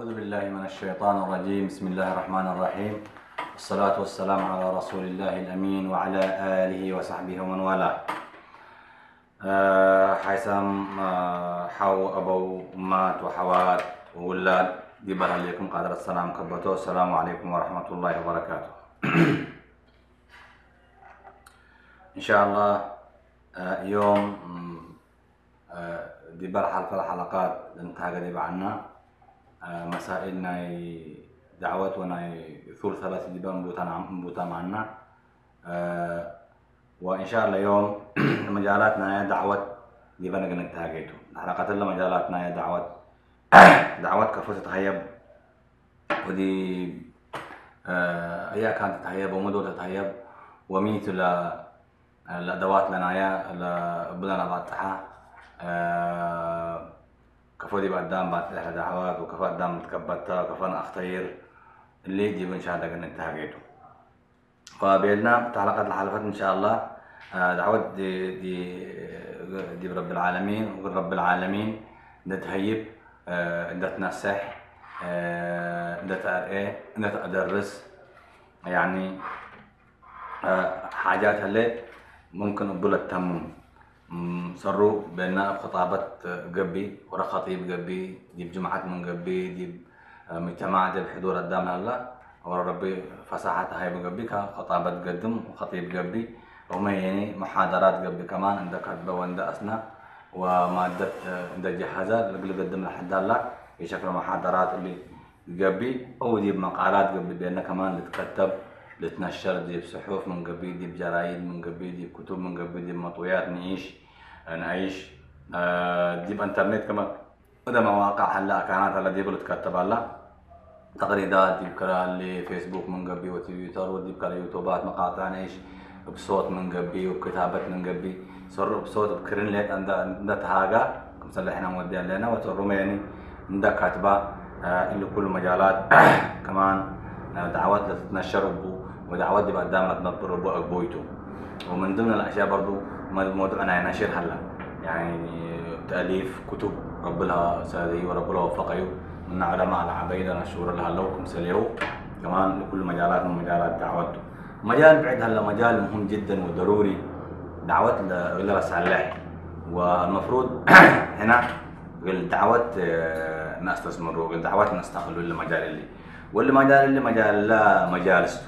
أعوذ بالله من الشيطان الرجيم. بسم الله الرحمن الرحيم. والصلاة والسلام على رسول الله الأمين وعلى آله وصحبه ومن والاه. حيثم حو أبو أمات وحوات وولاد دبر عليكم قدر السلام كبتو. السلام عليكم ورحمة الله وبركاته. إن شاء الله يوم دبر حلقات انتهى دي بعنا مسائلنا دعوتنا ثلث ثلاث دبر مبوتا معنا. وإن شاء الله يوم مجالاتنا دعوة دبر نقدر نتهاجيتو حلقات الله مجالاتنا دعوة كفوت تهيب ودي أيا كانت تهيب ومدو تهيب وميت الأدوات لنا بدنا بعدها كفودي بعدام بعد إحدى دعوات وكفا قدام تكبتها وكفانا أختير اللي يجيب إن شاء الله قد نتهاجيتو. فبيدنا تعلقات الحلقات إن شاء الله دعوة دي برب العالمين ورب العالمين نتهيب نتنصح نتأرئ نتأدرس يعني حاجات هلي ممكن أقول التمم صاروا بيننا خطابة قبي ورا خطيب قبي دي بجمعات من قبي دي مجتمعات الحضور قدام الله ورا ربي فصاحة هاي قبي كخطابة قدم وخطيب قبي وما يعني محاضرات قبي كمان عندك كتبة وعند أثناء ومادة عند جهازات اللي قدم لحد الله بشكل محاضرات اللي قبي أو دي مقالات قبي بيننا كمان اللي تكتب لتنشر دي بصحف من قبل دي بجرايد من قبل دي بكتب من قبل دي بمطويات نعيش دي بانترنت كمان وده مواقع هلا كانت هلا دي بتكتب هلا تغريدات دي بكرا اللي فيسبوك من قبل وتويتر ودي بكرا يوتيوبات مقاطع نعيش بصوت من قبل وكتابة من قبل صار بصوت بكرين ليت عند تهاجا مثلا احنا مودين لنا وتروما يعني عند كاتبة اللي كل مجالات كمان دعوات تتنشر ودعوات دي قدام تنطر بويتو. ومن ضمن الاشياء برضو موضوع انا ناشر هلا يعني تاليف كتب رب لها سادي ورب لها وفقه من علماء العبيد نشور لها لوكم سليو كمان لكل مجالات من مجالات دعوته. مجال بعد هلا مجال مهم جدا وضروري دعوات غير صالح والمفروض هنا الدعوات الناس تستثمروا الدعوات نستقبل المجال اللي مجال لا مجالس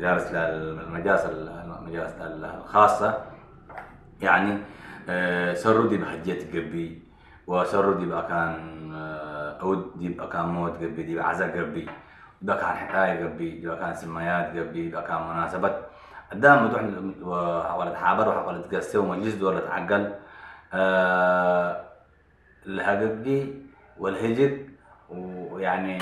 المجالس الخاصة يعني سروا دي بحجية قبي وسروا دي بقى كان أود دي بقى كان موت قبي دي بقى عزا قبي بقى كان حكاية قبي دي بقى كان سمايات قبي بقى كان مناسبات قدام مدوح ولا تحابر ولا تقسي ومجلس ولا تعقل الهقبي والهجر ويعني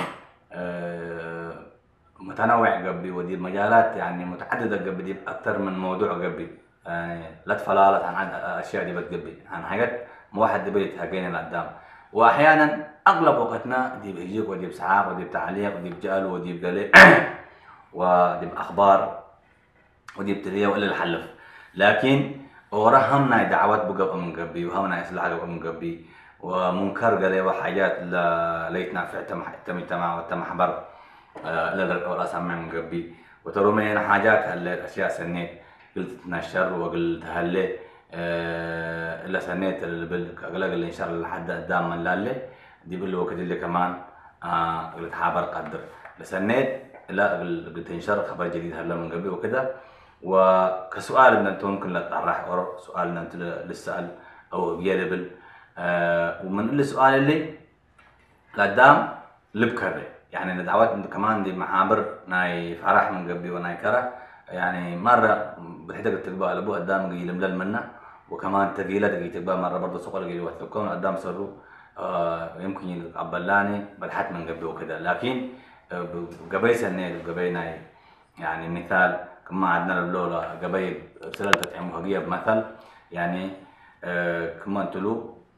متنوع قبي ودي المجالات يعني متعددة قبي دي أكثر من موضوع قبي يعني لا تفلالت عن أشياء دي بتقبي عن حاجات واحد دي بيتهاجين لقدام. وأحيانا أغلب وقتنا دي بيجيك ودي بسعاق ودي بتعليق ودي بجال ودي بقلق ودي بأخبار ودي بتريه وإلا الحلف. لكن ورهمنا دعوات بقى من قبي وهمنا إصلاح بقى من قبي ومنكر قلي وحاجات ليتنا في مجتمع وتمحبر لا سمع من قبي وترومين حاجات هلا الأشياء سنيت قلت تنشر وقلت هلا إلا سنيت اللي إن شاء الله لحد قدام من لالي دي بالوقت اللي كمان قلت حابر قدر لسنيت لا قلت تنشر خبر جديد هلا من قبي وكذا. وكسؤال إن أنت ممكن لا تطرح سؤال إن أنت للسأل أو بيدبل ومن السؤال اللي قدام لبكره يعني الدعوات كمان دي محابر ناي فرح من قبل وناي كره يعني مرة بتحتاج تقبل أبوه قدام قيل ملل منا وكمان تقيلة تقبل مرة برضه سوق القيل وثقون قدام سرو يمكن يتقبلاني بالحت من قبل وكذا. لكن قبل سنة قبل ناي يعني مثال كما عندنا اللولة قبل رسالة تطعيم وهجية بمثل يعني كمان تلو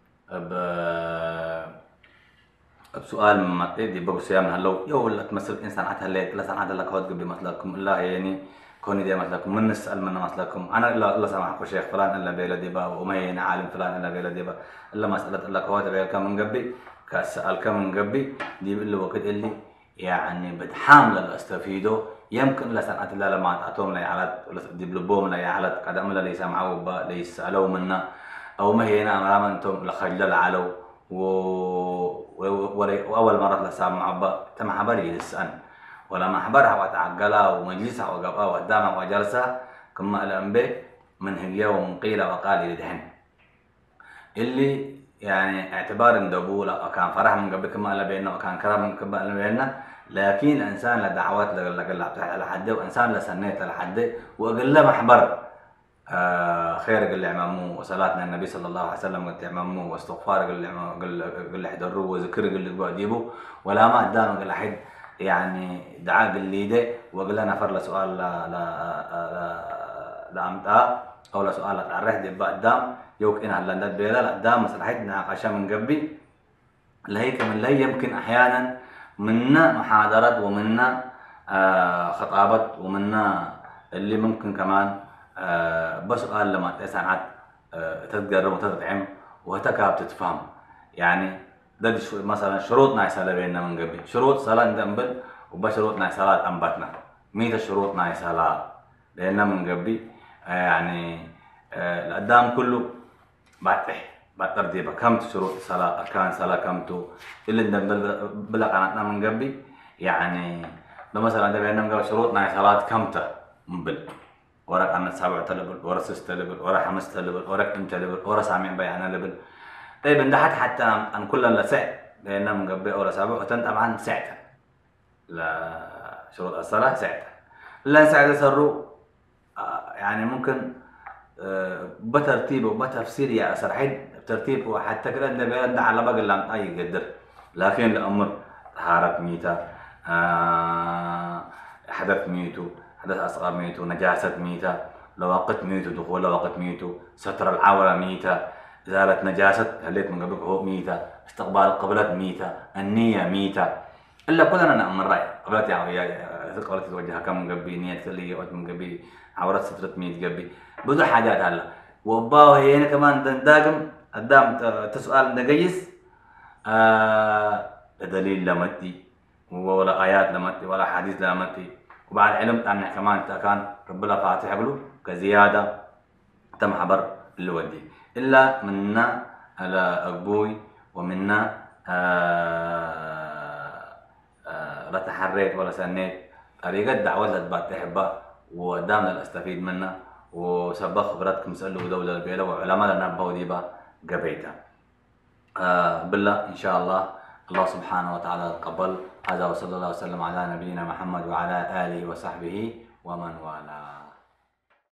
بسؤال ما دي بقول سيام هلو يو ولا تمثل إنسان عتها ليك لا سان عتها لك هاد قبل مثلكم الله يعني كوني دي مثلكم من نسأل من مثلكم أنا إلا سامحكم شيخ فلان إلا بيلا ديبا ومين عالم فلان إلا بيلا ديبا إلا مسألة إلا كهوت بيلا كم من قبي كسأل كم من قبي دي اللي وقت اللي يعني بتحامل اللي استفيده يمكن لسنة الله لما تعطوهم لي على دي بلبوم لي على قدم لا يسمعوا با ليسألوا منا أو ما هنا ما أنتم لخجل علو وأول مرة لسامع با تم حبري لسأن ولا محبرها وتعقلها ومجلسها وقبها وقدامها وجلسها كما الأنبياء من هي ومقيل وقال لدهن اللي يعني اعتبار دبولة وكان فرح من قبل كما قال بيننا وكان كرام من قبل قال بيننا لكن الإنسان لدعوات على حده وإنسان لسنيت على حده وقال له محبر خير قال لي عمامو وصلاتنا النبي صلى الله عليه وسلم قلت عمامو واستغفار قال لي حضروه وذكر قال لي قديبه ولا ما قدامه قال حد يعني دعاء قال لي ده وقال لنا فر لسؤال لا أمتها أو لسؤال تعرح دي قدام يوك إن هلا ندب بيلا قدام مسرحية ناقشة من قبل اللي هي كمان اللي يمكن أحيانا منا محاضرات ومنا خطابات ومنا اللي ممكن كمان بس قال لما تسعد تتقرب وتتطعم وهتكاب تتفهم يعني ده مثلا شروط ناي صلاة بيننا من قبل شروط صلاة ندنبل وبشروط ناي صلاة أنبتنا ميت الشروط ناي صلاة بيننا من قبل يعني القدام كله بعد ترتيبه كم شروط الصلاة أركان صلاة كم اللي ندنبل بلا قناتنا من قبل يعني لو مثلا ده بيننا من قبل شروط ناي صلاة كم مبل ورق عن 7 لبل ورا 6 لبل ورا 5 لبل ورا 5 لبل ورا سامعين بيعنا لبل طيب اندحت حتى أن كلنا لسعت لأننا من قبل ورا 7 وتن طبعا سعت لا شروط الصلاة سعت لا سعت سروا يعني ممكن بترتيب وبتفسير يا سرحيد بترتيب وحتى كده ده على باقي اللي أي قدر لكن الأمر طهارة ميتة حدث ميتو حدث أصغر ميتو نجاسة ميتة لوقت ميتو دخول لوقت ميتو ستر العورة ميتة إزالة نجاسة هليت من قبلك هو ميتة استقبال القبلات ميتة النية ميتة إلا كلنا نأمر رأي قبلت يعني قبلت توجهها كم من قبل نية كلية وقت من قبل عورات سترة ميت قبل بدو حاجات هلا وباو هي كمان داقم قدام تسؤال نقيس دليل لمتي ولا آيات لمتي ولا حديث لمتي وبعد علمت أن كمان كان ربنا فاتح له كزيادة تم حبر اللي ودي إلا منا على أبوي ومنا لا تحريت ولا سنيت طريقة دعوة لتبات تحبها ودامنا نستفيد منها وسبق خبراتكم سألوا دولة البيلة وعلماء لنا بوديبا قبيتها بالله إن شاء الله الله سبحانه وتعالى قبل هذا وصلى الله وسلم على نبينا محمد وعلى آله وصحبه ومن والاه.